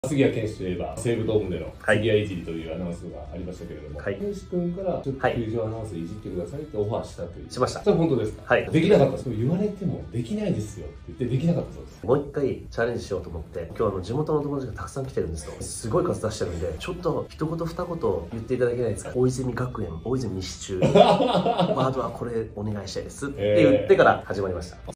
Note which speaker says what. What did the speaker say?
Speaker 1: 杉谷拳士といえば西武ドームでの杉谷いじりというアナウンスがありましたけれども、拳士君からちょっと球場アナウンスいじってくださいってオファーしたという。
Speaker 2: しました。
Speaker 1: それ本当ですか？
Speaker 2: はい。
Speaker 1: できなかった。そう言われてもできないですよって言ってできなかったそうです。
Speaker 2: もう一回チャレンジしようと思って、今日地元の友達がたくさん来てるんですと。すごい数出してるんで、ちょっと一言二言言っていただけないですか？大泉学園、大泉西中、ワードはこれお願いしたいですって言ってから始まりました。